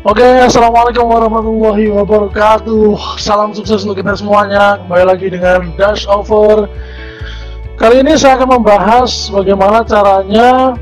Oke, assalamualaikum warahmatullahi wabarakatuh. Salam sukses untuk kita semuanya. Kembali lagi dengan Dash Over. Kali ini saya akan membahas bagaimana caranya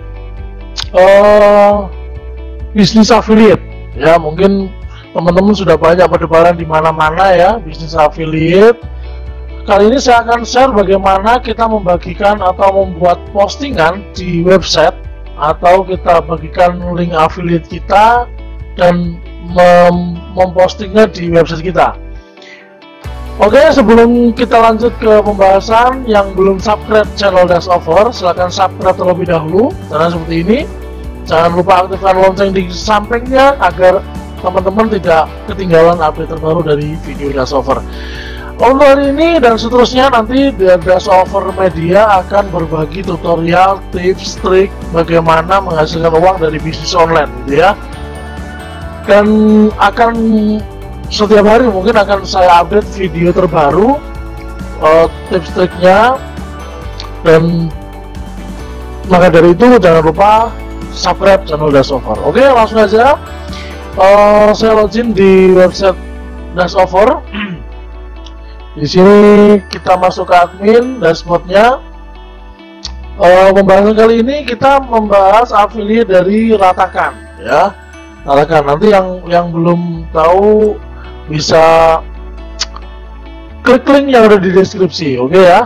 bisnis affiliate. Ya, mungkin teman-teman sudah banyak berdebaran di mana-mana ya bisnis affiliate. Kali ini saya akan share bagaimana kita membagikan atau membuat postingan di website, atau kita bagikan link affiliate kita dan mempostingnya di website kita. Oke, sebelum kita lanjut ke pembahasan, yang belum subscribe channel Dash Over, silahkan subscribe terlebih dahulu. Caranya seperti ini. Jangan lupa aktifkan lonceng di sampingnya agar teman-teman tidak ketinggalan update terbaru dari video Dash Over. Untuk hari ini dan seterusnya, nanti Dash Over Media akan berbagi tutorial, tips, trik bagaimana menghasilkan uang dari bisnis online, gitu ya. Dan akan setiap hari mungkin akan saya update video terbaru, tips-triknya, dan maka dari itu jangan lupa subscribe channel Dash Over. Oke, langsung aja saya login di website Dash Over. Di sini kita masuk ke admin dashboardnya. Pembahasan kali ini kita membahas affiliate dari Ratakan, ya. Ratakan, nanti yang belum tahu bisa klik link yang ada di deskripsi, oke ya.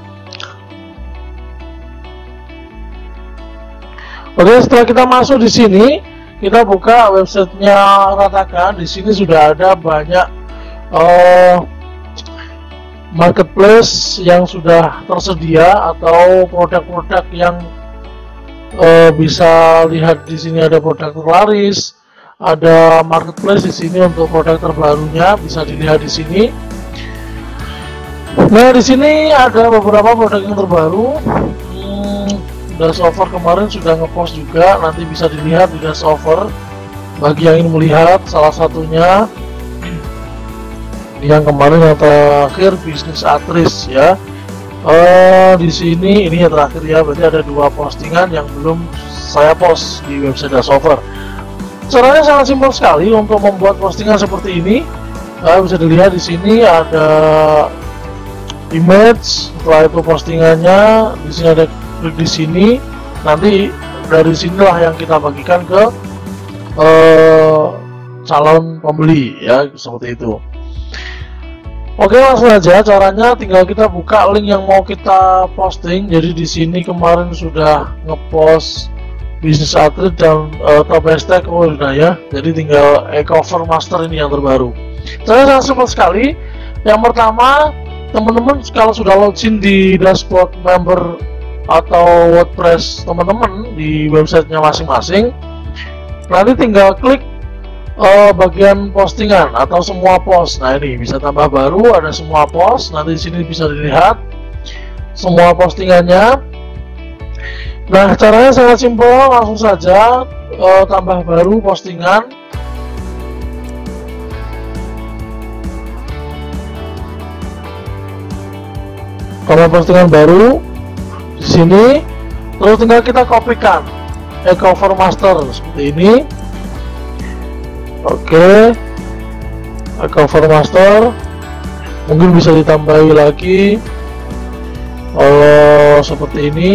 Oke, setelah kita masuk di sini, kita buka websitenya Ratakan. Di sini sudah ada banyak marketplace yang sudah tersedia atau produk-produk yang bisa lihat di sini. Ada produk terlaris, ada marketplace di sini untuk produk terbarunya, bisa dilihat di sini. Nah, di sini ada beberapa produk yang terbaru. Dash Over kemarin sudah ngepost juga, nanti bisa dilihat di Dash Over bagi yang ingin melihat. Salah satunya yang kemarin yang terakhir, bisnis Atris ya. Di sini ini yang terakhir ya, berarti ada dua postingan yang belum saya post di website Dash Over. Caranya sangat simpel sekali untuk membuat postingan seperti ini. Bisa dilihat di sini ada image, setelah itu postingannya, di sini ada klik di sini. Nanti dari sinilah yang kita bagikan ke calon pembeli ya, seperti itu. Oke, langsung aja caranya, tinggal kita buka link yang mau kita posting. Jadi di sini kemarin sudah ngepost bisnis atlet dan top hashtag sudah ya. Jadi tinggal e-cover master ini yang terbaru. Caranya sangat simpel sekali. Yang pertama, teman-teman kalau sudah login di dashboard member atau WordPress teman-teman di websitenya masing-masing, nanti tinggal klik bagian postingan atau semua post. Nah, ini bisa tambah baru, ada semua post. Nanti di sini bisa dilihat semua postingannya. Nah, caranya sangat simpel, langsung saja tambah baru postingan. Tambah postingan baru di sini, terus tinggal kita kopikan e-cover master seperti ini. Oke, cover master mungkin bisa ditambahi lagi seperti ini.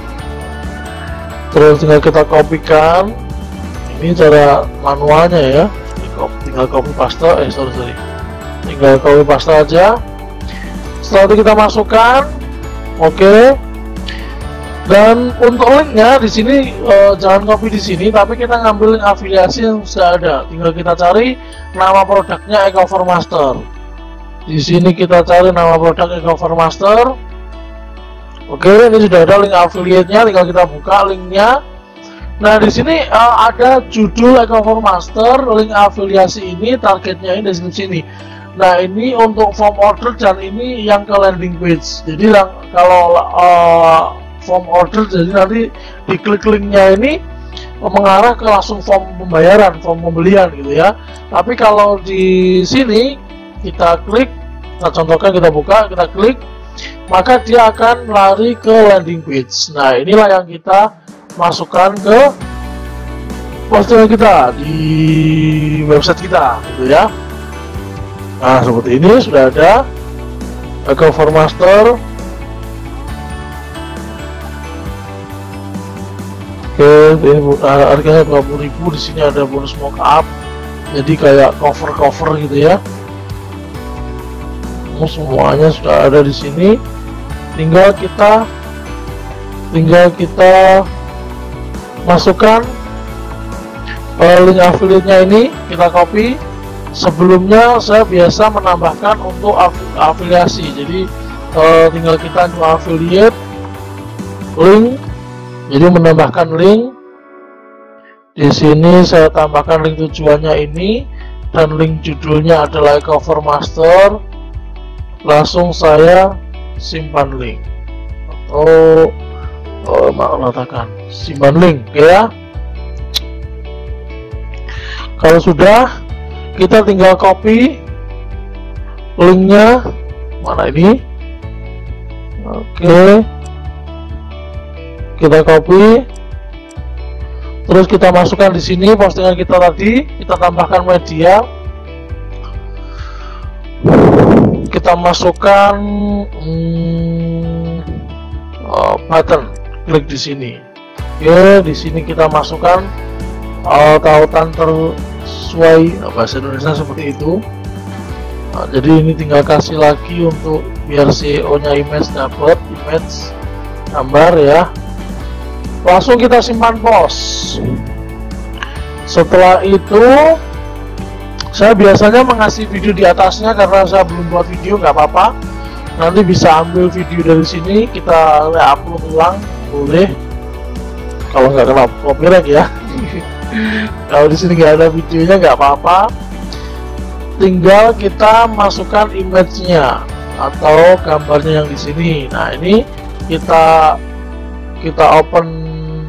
Terus tinggal kita kopikan. Ini cara manualnya ya, tinggal copy paste, tinggal copy paste aja. Setelah itu kita masukkan. Oke. Dan untuk linknya di sini jangan copy di sini, tapi kita ngambil link afiliasi yang sudah ada. Tinggal kita cari nama produknya e-cover master. Di sini kita cari nama produk e-cover master. Oke, ini sudah ada link affiliate-nya, tinggal kita buka linknya. Nah, di sini ada judul e-cover master, link afiliasi ini, targetnya ini, deskripsi ini. Nah, ini untuk form order dan ini yang ke landing page. Jadi kalau form order, jadi nanti diklik linknya ini mengarah ke langsung form pembayaran, form pembelian gitu ya. Tapi kalau di sini kita klik, nah contohkan kita buka, kita klik, maka dia akan lari ke landing page. Nah, inilah yang kita masukkan ke postingan kita di website kita gitu ya. Nah seperti ini sudah ada cover master. Oke, ini harganya 20.000. Di sini ada bonus mockup, jadi kayak cover gitu ya. Semuanya sudah ada di sini. Tinggal kita masukkan link affiliate-nya ini, kita copy. Sebelumnya saya biasa menambahkan untuk afiliasi, jadi tinggal kita new affiliate link. Jadi menambahkan link di sini, saya tambahkan link tujuannya ini dan link judulnya adalah cover master. Langsung saya simpan link atau mengatakan simpan link ya. Kalau sudah, kita tinggal copy linknya, mana ini, oke, kita copy, terus kita masukkan di sini postingan kita tadi, kita tambahkan media, kita masukkan button, klik di sini. Oke, di sini kita masukkan tautan sesuai bahasa Indonesia seperti itu. Nah, jadi ini tinggal kasih lagi untuk biar SEO nya image dapat image gambar ya. Langsung kita simpan post. Setelah itu saya biasanya mengasih video di atasnya, karena saya belum buat video, nggak apa-apa, nanti bisa ambil video dari sini, kita upload ulang boleh, kalau nggak kena copyright ya. Kalau di sini nggak ada videonya nggak apa-apa, tinggal kita masukkan image-nya atau gambarnya yang di sini. Nah ini kita open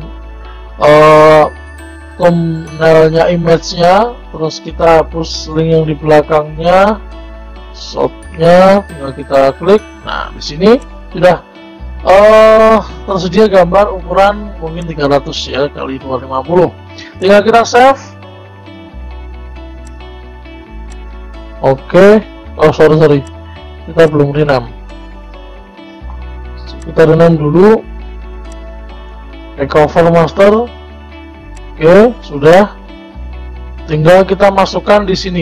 thumbnailnya, image-nya, terus kita hapus link yang di belakangnya, shotnya tinggal kita klik. Nah di sini sudah tersedia gambar ukuran mungkin 300 ya kali 250, tinggal kita save. Oke, oh sorry, kita belum rename, kita rename dulu cover master. Oke, sudah, tinggal kita masukkan di sini.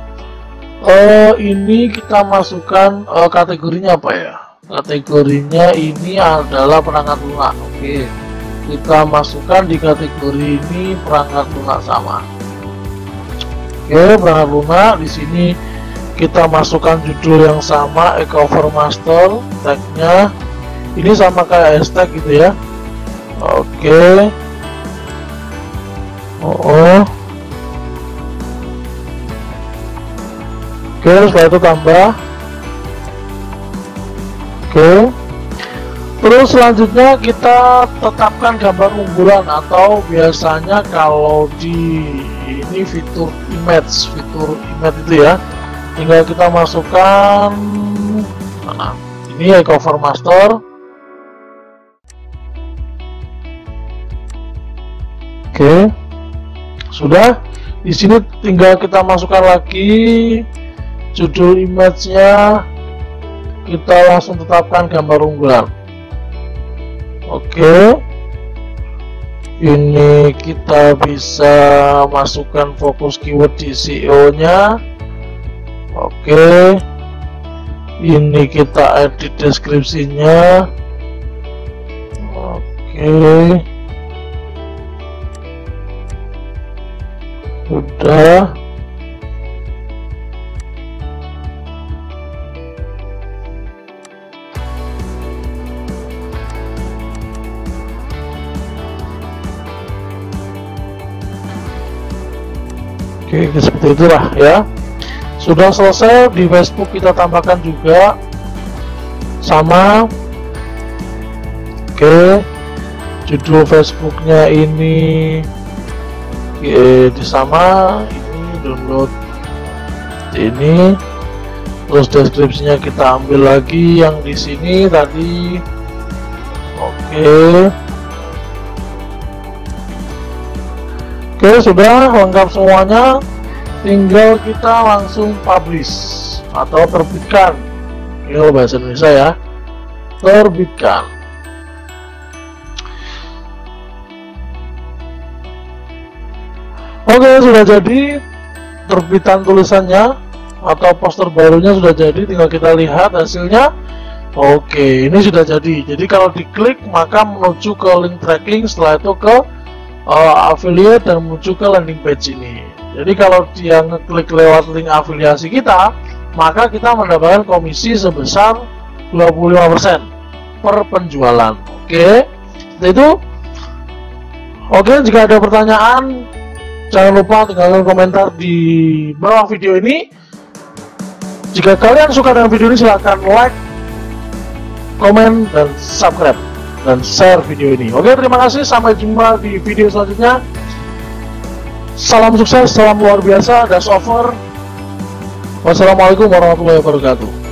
Ini kita masukkan kategorinya apa ya? Kategorinya ini adalah perangkat lunak. Oke, kita masukkan di kategori ini perangkat lunak sama. Oke, perangkat lunak. Di sini kita masukkan judul yang sama, cover master, tagnya ini sama kayak hashtag gitu ya. Oke. Oke, setelah itu tambah. Oke, terus selanjutnya kita tetapkan gambar unggulan, atau biasanya kalau di ini fitur image itu ya, tinggal kita masukkan mana, ini ya cover master. Oke, sudah. Di sini tinggal kita masukkan lagi judul image-nya, kita langsung tetapkan gambar unggulan. Oke, ini kita bisa masukkan fokus keyword di SEO-nya. Oke, ini kita edit deskripsinya. Oke, udah. Oke, seperti itulah ya. Sudah selesai. Di Facebook kita tambahkan juga sama. Oke, judul Facebooknya ini sama, ini download ini, terus deskripsinya kita ambil lagi yang di sini tadi. Oke, Oke, sudah lengkap semuanya, tinggal kita langsung publish atau terbitkan. Ini kalau bahasa Indonesia ya, terbitkan. Oke, sudah jadi terbitan tulisannya atau poster barunya sudah jadi, tinggal kita lihat hasilnya. Oke, ini sudah jadi. Jadi kalau diklik maka menuju ke link tracking, setelah itu ke affiliate dan menuju ke landing page ini. Jadi kalau dia ngeklik lewat link afiliasi kita, maka kita mendapatkan komisi sebesar 25% per penjualan. Oke, itu. Oke, jika ada pertanyaan jangan lupa tinggalkan komentar di bawah video ini. Jika kalian suka dengan video ini, silahkan like, komen, dan subscribe dan share video ini. Oke, terima kasih, sampai jumpa di video selanjutnya. Salam sukses, salam luar biasa, das over. Wassalamualaikum warahmatullahi wabarakatuh.